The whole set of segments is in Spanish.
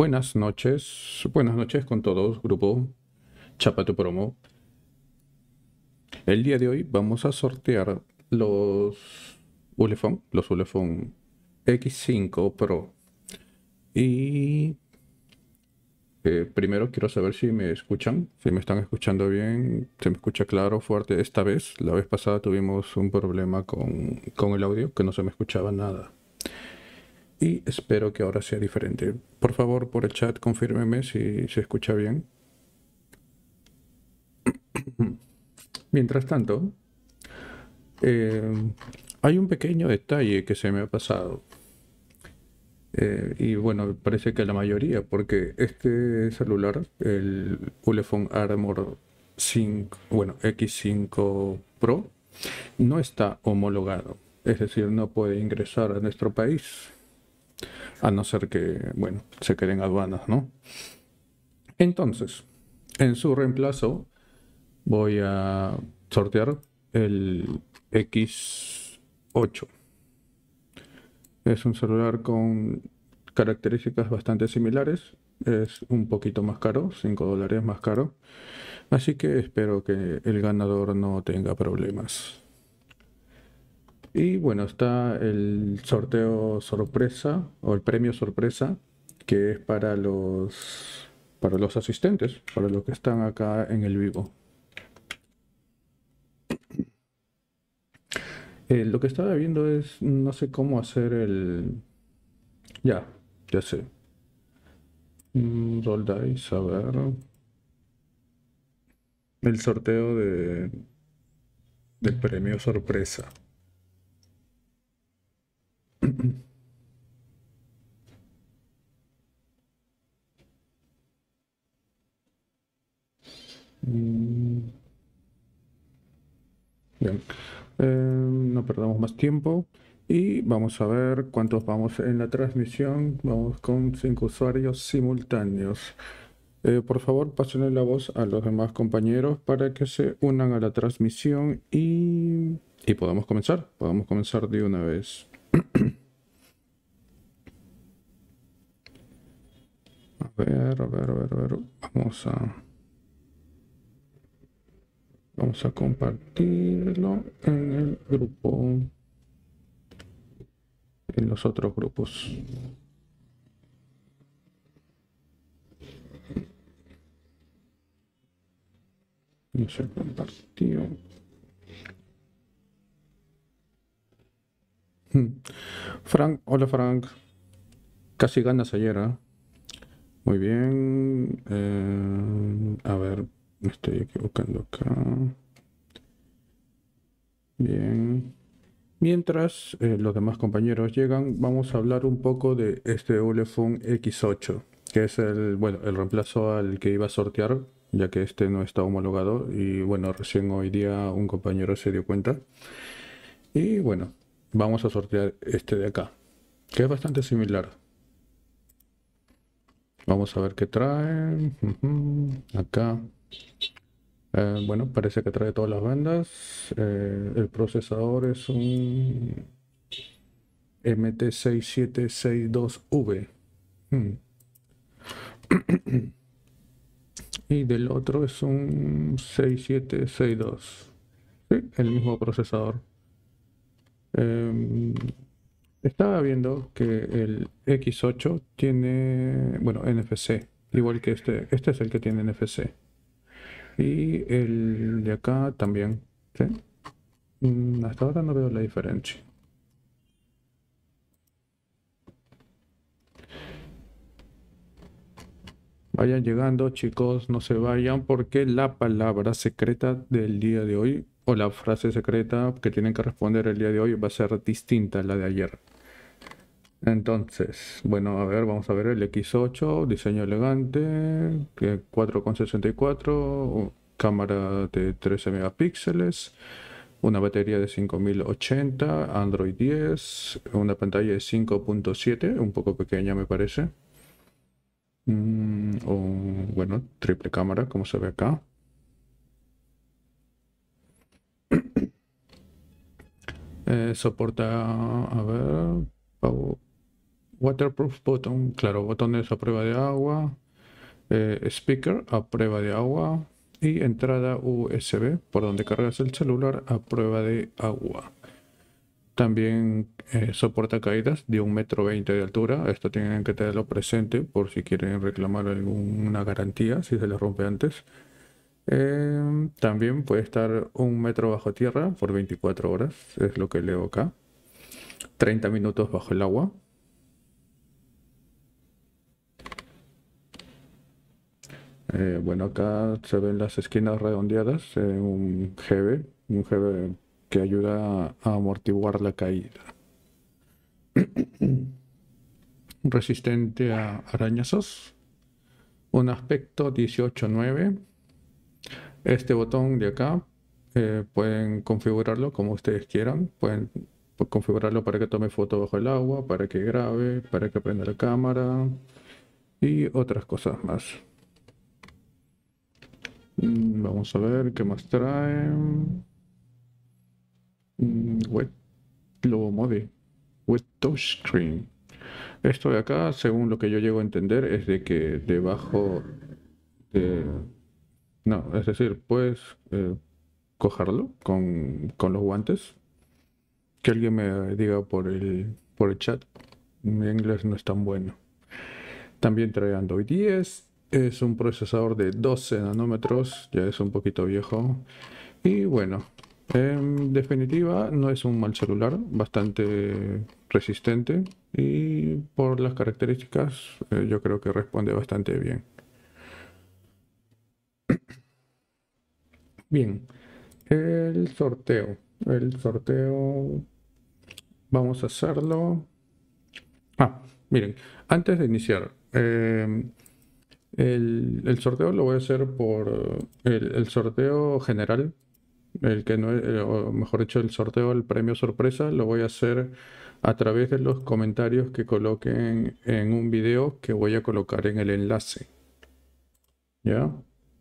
Buenas noches con todos, grupo Chapa tu Promo. El día de hoy vamos a sortear los Ulefone X5 Pro. Y primero quiero saber si me escuchan, si me están escuchando bien, si me escucha claro, fuerte. Esta vez, la vez pasada tuvimos un problema con el audio, que no se me escuchaba nada. Y espero que ahora sea diferente. Por favor, por el chat, confírmeme si se escucha bien. Mientras tanto, Eh, hay un pequeño detalle que se me ha pasado. Y bueno, parece que la mayoría, porque este celular, el Ulefone Armor 5, bueno, X5 Pro, no está homologado. Es decir, no puede ingresar a nuestro país, a no ser que, bueno, se queden aduanas, ¿no? Entonces, en su reemplazo, voy a sortear el X8. Es un celular con características bastante similares. Es un poquito más caro, $5 más caro. Así que espero que el ganador no tenga problemas. Y bueno, está el sorteo sorpresa o el premio sorpresa, que es para los asistentes, para los que están acá en el vivo. Lo que estaba viendo es, no sé cómo hacer el... Ya, ya sé. Roll dice, a ver. El sorteo del premio sorpresa. Mm, Bien, no perdamos más tiempo y vamos a ver cuántos vamos en la transmisión. Vamos con 5 usuarios simultáneos. Por favor, pásenle la voz a los demás compañeros para que se unan a la transmisión y podamos comenzar. Podamos comenzar de una vez. A ver, a ver, a ver, a ver. Vamos a compartirlo en el grupo, en los otros grupos. No se compartió. Frank, hola Frank. Casi ganas ayer, ¿eh? Muy bien. A ver, me estoy equivocando acá. Bien. Mientras los demás compañeros llegan, vamos a hablar un poco de este Ulefone X8, que es bueno, el reemplazo al que iba a sortear, ya que este no está homologado y bueno, recién hoy día un compañero se dio cuenta. Y bueno, vamos a sortear este de acá, que es bastante similar. Vamos a ver qué trae. Acá. Bueno, parece que trae todas las bandas. El procesador es un MT6762V. Mm. Y del otro es un 6762. Sí, el mismo procesador. Em, Estaba viendo que el X8 tiene, bueno, NFC, igual que este. Este es el que tiene NFC. Y el de acá también, ¿sí? Hasta ahora no veo la diferencia. Vayan llegando, chicos, no se vayan porque la palabra secreta del día de hoy o la frase secreta que tienen que responder el día de hoy va a ser distinta a la de ayer. Entonces, bueno, a ver, vamos a ver el X8, diseño elegante, 4,64, cámara de 13 megapíxeles, una batería de 5080, Android 10, una pantalla de 5.7, un poco pequeña me parece. O, bueno, triple cámara, como se ve acá. Soporta, a ver, Waterproof button, claro, botones a prueba de agua, speaker a prueba de agua y entrada USB por donde cargas el celular a prueba de agua. También soporta caídas de 1,20 m de altura. Esto tienen que tenerlo presente por si quieren reclamar alguna garantía si se les rompe antes. También puede estar 1 metro bajo tierra por 24 horas, es lo que leo acá. 30 minutos bajo el agua. Bueno, acá se ven las esquinas redondeadas, un GB que ayuda a amortiguar la caída. Resistente a arañazos. Un aspecto 18:9. Este botón de acá pueden configurarlo como ustedes quieran. Pueden configurarlo para que tome foto bajo el agua, para que grabe, para que prenda la cámara y otras cosas más. Vamos a ver qué más trae. Wet Logo Mode. Wet Touchscreen. Esto de acá, según lo que yo llego a entender, es de que debajo de... No, es decir, puedes cogerlo con los guantes. Que alguien me diga por el chat. Mi inglés no es tan bueno. También trae Android 10. Es un procesador de 12 nanómetros. Ya es un poquito viejo. Y bueno, en definitiva no es un mal celular. Bastante resistente. Y por las características yo creo que responde bastante bien. Bien, el sorteo. El sorteo vamos a hacerlo. Miren, antes de iniciar, el sorteo lo voy a hacer por el sorteo general, el que no es, o mejor dicho, el sorteo del premio sorpresa, lo voy a hacer a través de los comentarios que coloquen en un video que voy a colocar en el enlace. ¿Ya?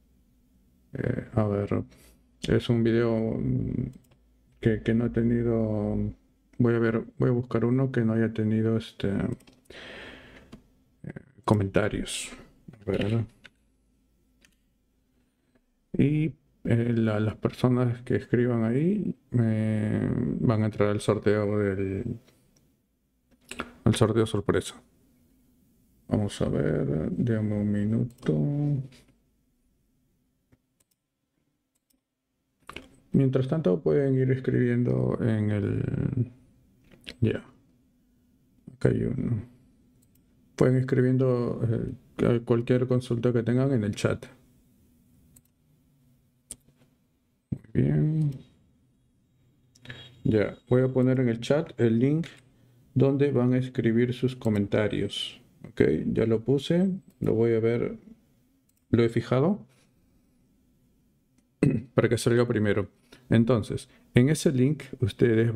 A ver, es un video que no he tenido. Voy a buscar uno que no haya tenido comentarios. A ver. Y las personas que escriban ahí van a entrar al sorteo sorpresa. Vamos a ver, déjame un minuto. Mientras tanto pueden ir escribiendo en el... Ya, acá hay uno. Pueden escribiendo cualquier consulta que tengan en el chat. Muy bien. Ya, voy a poner en el chat el link donde van a escribir sus comentarios. Ok, ya lo puse, lo voy a ver, lo he fijado para que salga primero. Entonces, en ese link ustedes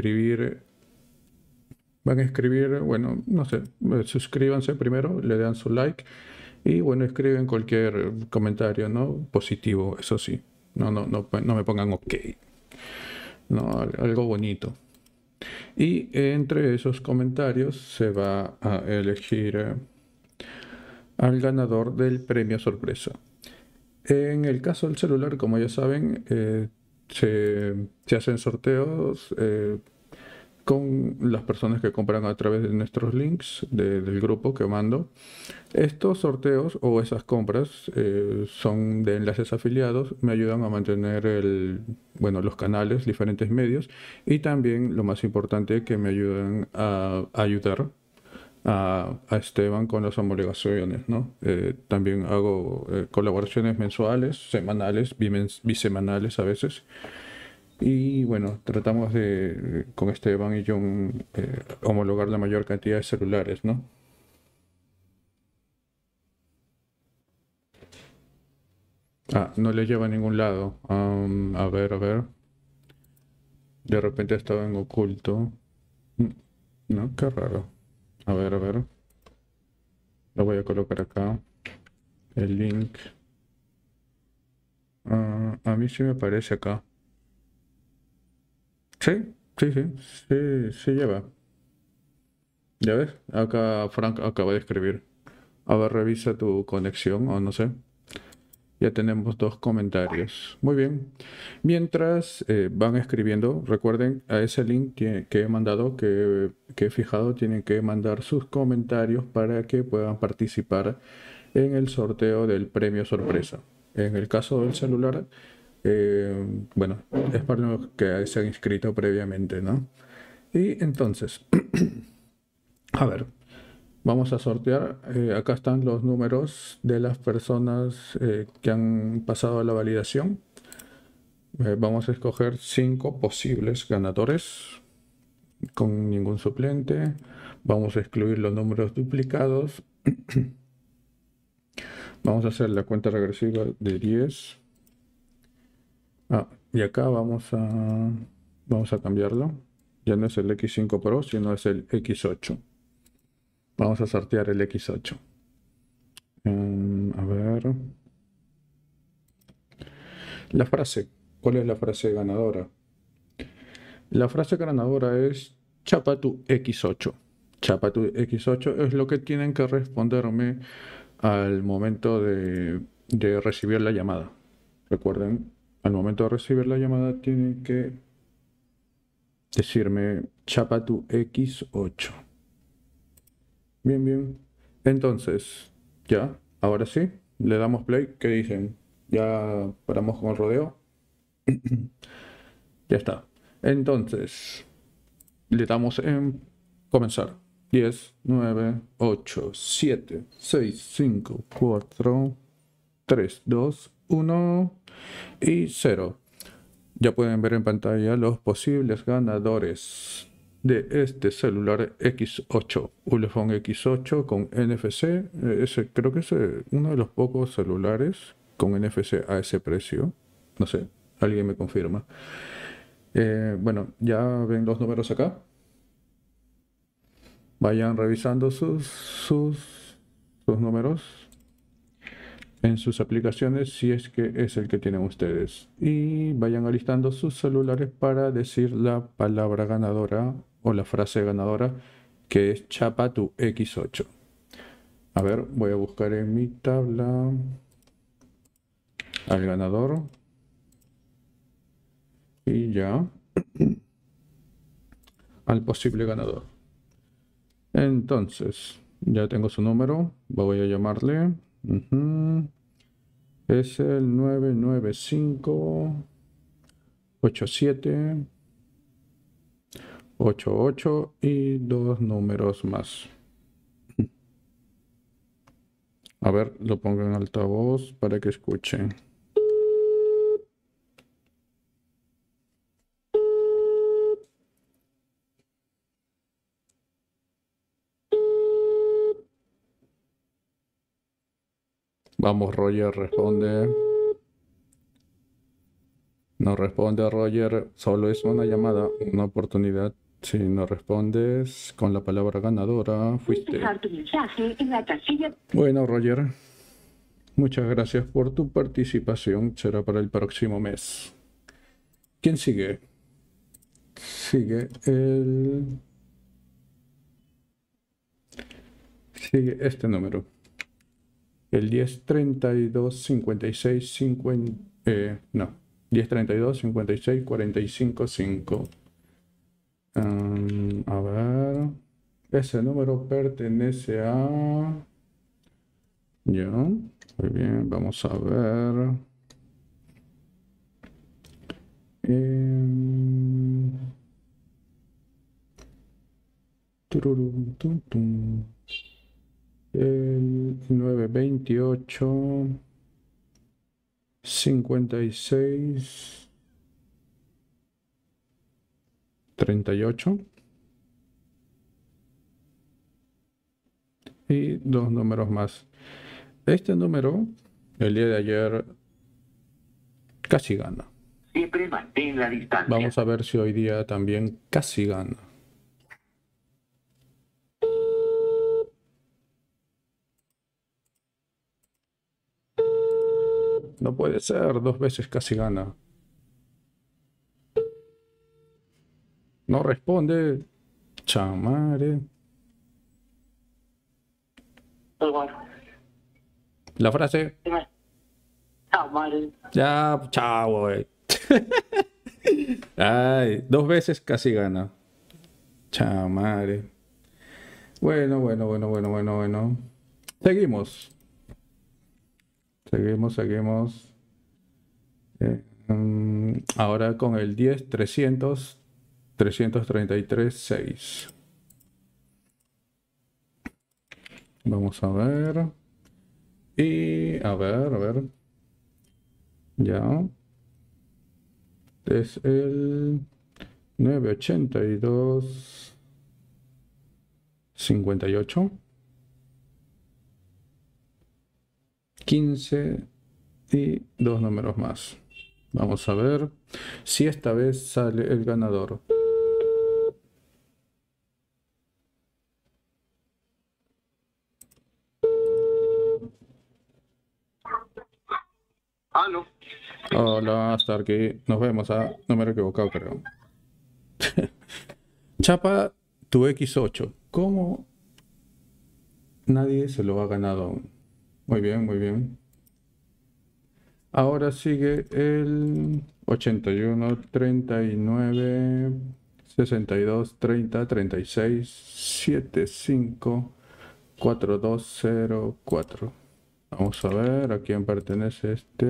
bueno, no sé, suscríbanse primero, le dan su like y bueno, escriben cualquier comentario, ¿no? Positivo, eso sí. No me pongan ok, no, algo bonito. Y entre esos comentarios se va a elegir al ganador del premio sorpresa. En el caso del celular, como ya saben, se hacen sorteos con las personas que compran a través de nuestros links del grupo que mando. Estos sorteos o esas compras son de enlaces afiliados, me ayudan a mantener bueno, los canales, diferentes medios y también lo más importante que me ayudan a ayudar a Esteban con las homologaciones, ¿no? También hago colaboraciones mensuales, semanales, bisemanales a veces. Y bueno, tratamos de, con Esteban y John, homologar la mayor cantidad de celulares, ¿no? No le lleva a ningún lado. A ver, a ver. De repente estaba en oculto. Mm, No, qué raro. A ver, a ver. Lo voy a colocar acá. El link. A mí sí me parece acá. Sí, sí, sí, sí, sí lleva. ¿Ya ves? Acá Frank acaba de escribir. A ver, revisa tu conexión o no sé. Ya tenemos dos comentarios. Muy bien. Mientras van escribiendo, recuerden a ese link que he mandado, que he fijado, tienen que mandar sus comentarios para que puedan participar en el sorteo del premio sorpresa. En el caso del celular, bueno, es para los que se han inscrito previamente, ¿no? Y entonces, a ver, vamos a sortear. Acá están los números de las personas que han pasado la validación. Vamos a escoger 5 posibles ganadores con ningún suplente. Vamos a excluir los números duplicados. Vamos a hacer la cuenta regresiva de 10. Y acá vamos a cambiarlo. Ya no es el X5 Pro, sino es el X8. Vamos a sortear el X8. A ver. La frase. ¿Cuál es la frase ganadora? La frase ganadora es chapa tu X8. Chapa tu X8 es lo que tienen que responderme al momento de recibir la llamada. Recuerden, al momento de recibir la llamada tienen que decirme chapa tu X8. Bien, bien. Entonces, ya, ahora sí, le damos play. ¿Qué dicen? Ya paramos con el rodeo. Ya está. Entonces, le damos en comenzar. 10, 9, 8, 7, 6, 5, 4, 3, 2, 1 y 0. Ya pueden ver en pantalla los posibles ganadores de este celular X8, Ulefone X8 con NFC. Creo que es uno de los pocos celulares con NFC a ese precio. No sé, alguien me confirma. Bueno, ya ven los números acá. Vayan revisando sus números en sus aplicaciones si es que es el que tienen ustedes. Y vayan alistando sus celulares para decir la palabra ganadora o la frase ganadora, que es chapa tu X8. A ver, voy a buscar en mi tabla al ganador. Y ya. Al posible ganador. Entonces, ya tengo su número. Voy a llamarle. Es el 995-87-88 y dos números más. A ver, lo pongo en altavoz para que escuchen. Vamos, Roger, responde. No responde Roger, solo es una llamada, una oportunidad. Si no respondes con la palabra ganadora, fuiste. Bueno, Roger, muchas gracias por tu participación. Será para el próximo mes. ¿Quién sigue? Sigue este número. El 1032-56-50. No. 1032-56-45-5. A ver. Ese número pertenece a... Ya. Muy bien. Vamos a ver. Tururum, tum, tum. El 928 56 38 y dos números más. Este número, el día de ayer, casi gana. Siempre mantén la distancia. Vamos a ver si hoy día también casi gana. No puede ser, dos veces casi gana. No responde. Chamare. Pues bueno, La frase, dime. Chao, madre. ya, chao, güey. Ay, 2 veces casi gana. Chamare. Bueno. Seguimos. Seguimos. Ahora con el 10, 300, 333, 6. Vamos a ver. Y a ver. Ya. Es el 982, 58, 15 y 2 números más. Vamos a ver si esta vez sale el ganador. Aló. Hola, hasta aquí. Nos vemos. Número equivocado, creo. Chapa tu X8. ¿Cómo nadie se lo ha ganado aún? Muy bien. Ahora sigue el 81, 39, 62, 30, 36, 75, 4204. Vamos a ver a quién pertenece este.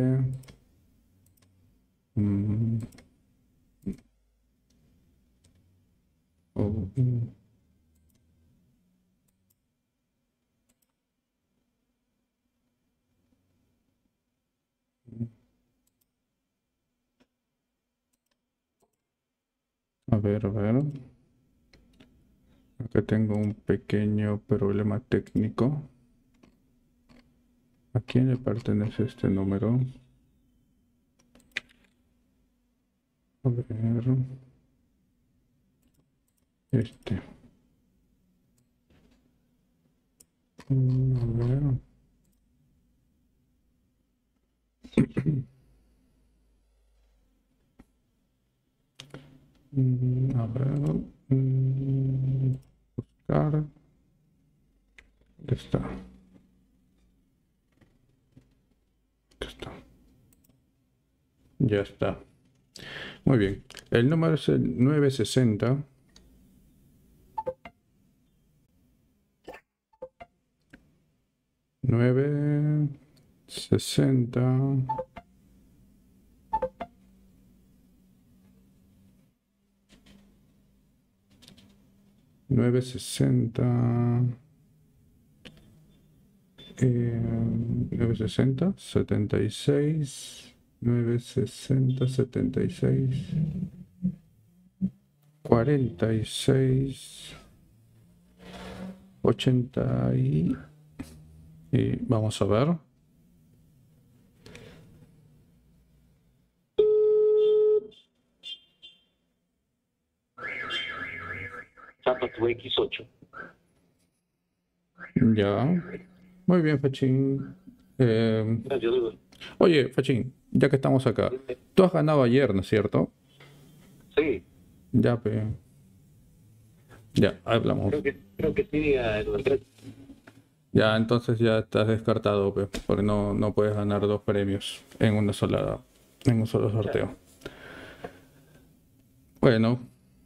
Mm, oh, a ver. Acá tengo un pequeño problema técnico. ¿A quién le pertenece este número? A ver. Este. A ver. A ver. Buscar. ¿Dónde está? ¿Dónde está? Ya está. Muy bien. El número es el 960. 960. 960. 960, 76, 960, 76, 46, 80 y vamos a ver. Chapa tu X8. Ya. Muy bien, Fachín. Gracias, Dudu. Oye, Fachín, ya que estamos acá, tú has ganado ayer, ¿no es cierto? Sí, Ya, ya, hablamos. creo que sí, Andrés. Ya, entonces ya estás descartado, porque no puedes ganar 2 premios en un solo sorteo. Bueno,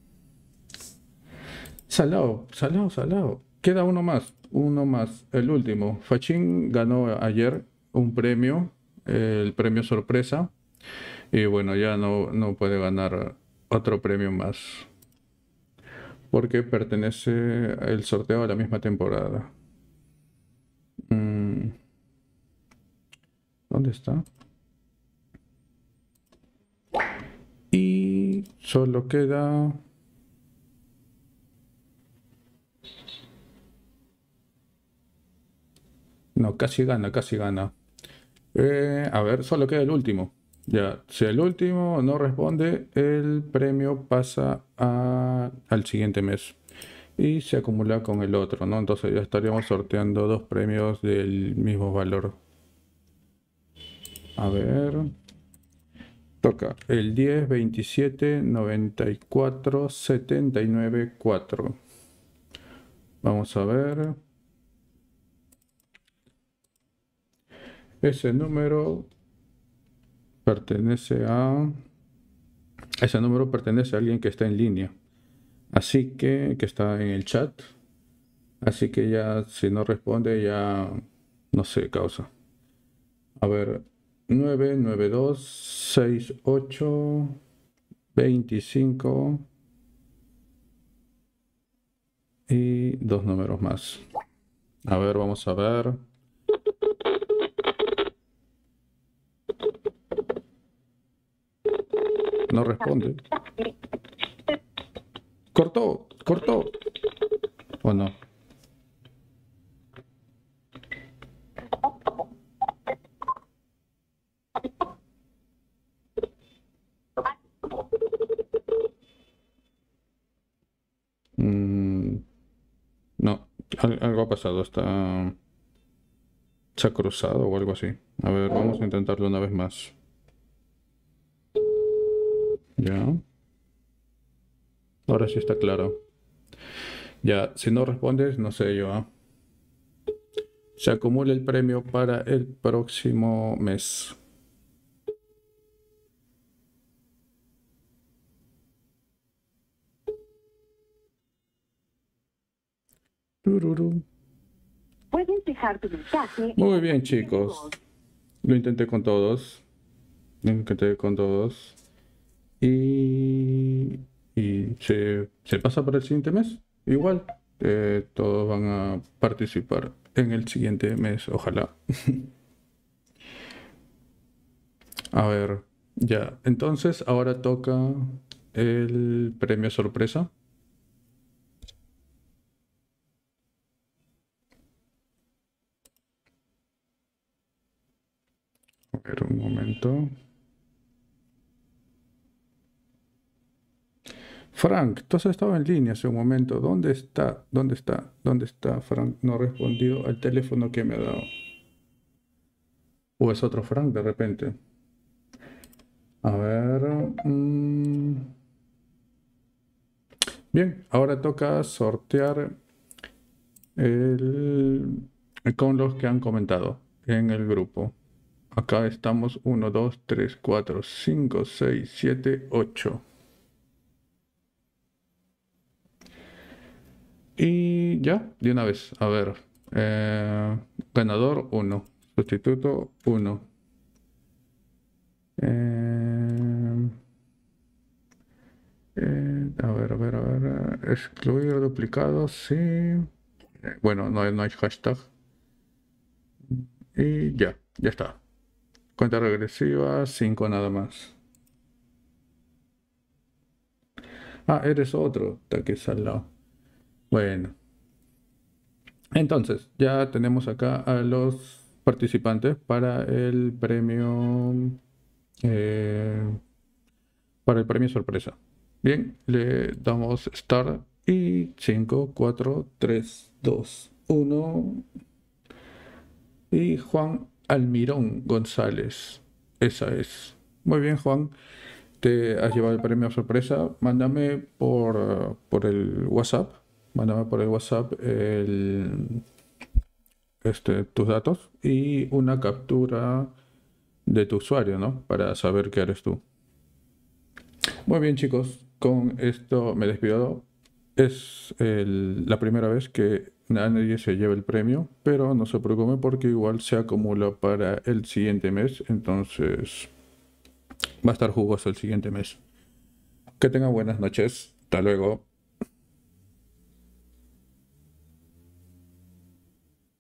salado. Queda uno más, el último. Fachín ganó ayer un premio, el premio sorpresa, y bueno, ya no puede ganar otro premio más, porque pertenece el sorteo a la misma temporada. ¿Dónde está? Y solo queda... No, casi gana. A ver, solo queda el último. Ya, si el último no responde, el premio pasa al siguiente mes y se acumula con el otro, ¿no? Entonces ya estaríamos sorteando 2 premios del mismo valor. A ver, toca el 10, 27, 94, 79, 4. Vamos a ver. Ese número pertenece a... Ese número pertenece a alguien que está en línea. Así que está en el chat. Así que ya, si no responde, ya no sé, causa. A ver, 9926825 y dos números más. A ver, vamos a ver. No responde. Cortó, cortó. ¿O no? No, algo ha pasado. Se ha cruzado o algo así. A ver, vamos a intentarlo una vez más. Ya. Ahora sí está claro. Ya, si no respondes, no sé yo. Se acumula el premio para el próximo mes. Tururú. Puedes dejar tu mensaje. Muy bien, chicos. Lo intenté con todos. Lo intenté con todos. Y se pasa para el siguiente mes. Igual. Todos van a participar en el siguiente mes, ojalá. A ver, ya. Entonces, ahora toca el premio sorpresa. A ver, un momento. Frank, tú has estado en línea hace un momento. ¿Dónde está? ¿Dónde está? ¿Dónde está Frank? No ha respondido al teléfono que me ha dado. ¿O es otro Frank de repente? A ver. Bien, ahora toca sortear con los que han comentado en el grupo. Acá estamos 1, 2, 3, 4, 5, 6, 7, 8. Y ya, de una vez. A ver. Ganador 1. Sustituto 1. A ver, a ver, a ver. Excluir duplicados, sí. Bueno, no hay hashtag. Y ya está. Cuenta regresiva, 5 nada más. Ah, eres otro, taques al lado. Bueno. Entonces, ya tenemos acá a los participantes para el premio. Para el premio sorpresa. Bien, le damos start y 5, 4, 3, 2, 1. Y Juan Almirón González. Esa es. Muy bien, Juan. Te has llevado el premio sorpresa. Mándame por el WhatsApp. Mándame por el WhatsApp tus datos y una captura de tu usuario, ¿no? Para saber que eres tú. Muy bien, chicos. Con esto me despido. Es la primera vez que nadie se lleva el premio, pero no se preocupe porque igual se acumula para el siguiente mes, entonces va a estar jugoso el siguiente mes. Que tengan buenas noches. Hasta luego.